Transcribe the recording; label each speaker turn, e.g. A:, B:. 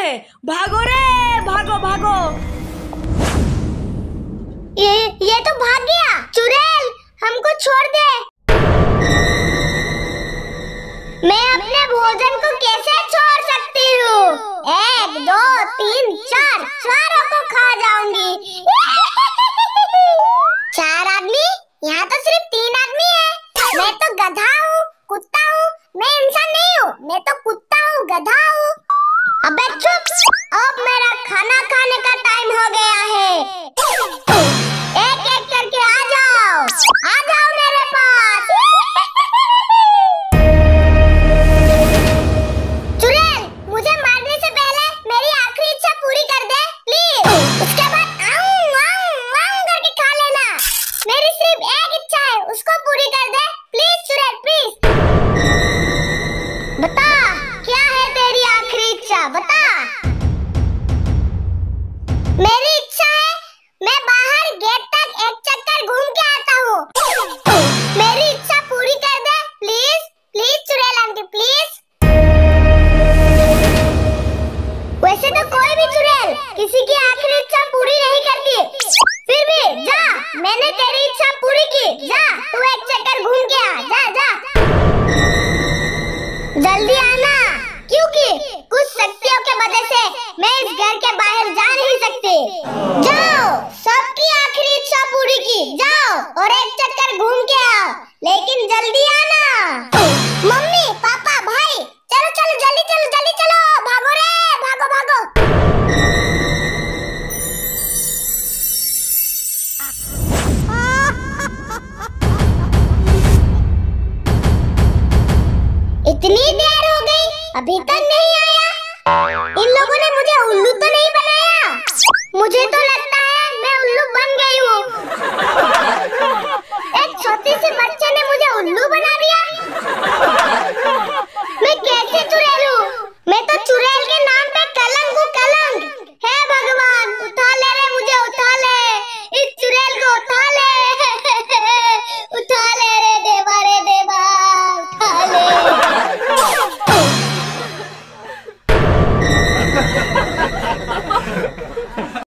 A: भागो रे, भागो भागो।
B: ये तो भाग गया। चुड़ैल हमको छोड़ दे। मैं अपने भोजन को कैसे छोड़ सकती हूँ? 1 2 3 4 चारों को खा जाऊंगी। 4 आदमी? यहाँ तो सिर्फ 3 आदमी है। मैं तो गधा हूँ, कुत्ता हूँ। मैं इंसान नहीं हूँ, मैं तो कुत्ता हूँ, गधा हूँ। अबे चुप! अब मेरा खाना खाने का टाइम हो गया है। एक एक करके आ जाओ मेरे पास। चुड़ैल, मुझे मारने से पहले मेरी आखिरी इच्छा पूरी कर दे प्लीज। उसके बाद आऊं आऊं आऊं करके खा लेना। मेरी सिर्फ एक इच्छा है, उसको पूरी कर दे प्लीज चुड़ैल, प्लीज। बता, क्या है तेरी आखिरी इच्छा? बता। मेरी इच्छा है मैं बाहर गेट तक एक चक्कर घूम के आता हूँ। मेरी इच्छा पूरी कर दे प्लीज, प्लीज चुड़ैल आंटी, प्लीज। वैसे तो कोई भी चुड़ैल किसी की आखिरी इच्छा पूरी नहीं करती। फिर भी जा, मैंने तेरी इच्छा पूरी की। जा, तू एक चक्कर घूम के आ। जा जा, जल्दी आना, क्योंकि कुछ शक्तियों के वजह से मैं इस घर के बाहर जा नहीं सकती। जाओ, सबकी आखिरी इच्छा पूरी की। जाओ और एक चक्कर घूम के आओ, लेकिन जल्दी आना। मम्मी, पापा, भाई, चलो चलो जल्दी चलो, जल्दी चलो। भागो रे, भागो भागो। इतनी देर हो गई, अभी तक नहीं आया। इन लोगों ने मुझे उल्लू तो नहीं बनाया? मुझे तो लगता है मैं उल्लू बन गई हूँ।